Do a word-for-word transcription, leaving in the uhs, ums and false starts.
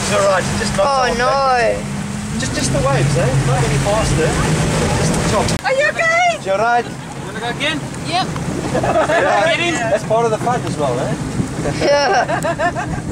Everything's alright, just not Oh no! Just, just the waves, eh? Not any faster. Just the top. Are you okay? Is you alright? You wanna go again? Yep. Yeah, that's part of the fun as well, eh? Yeah.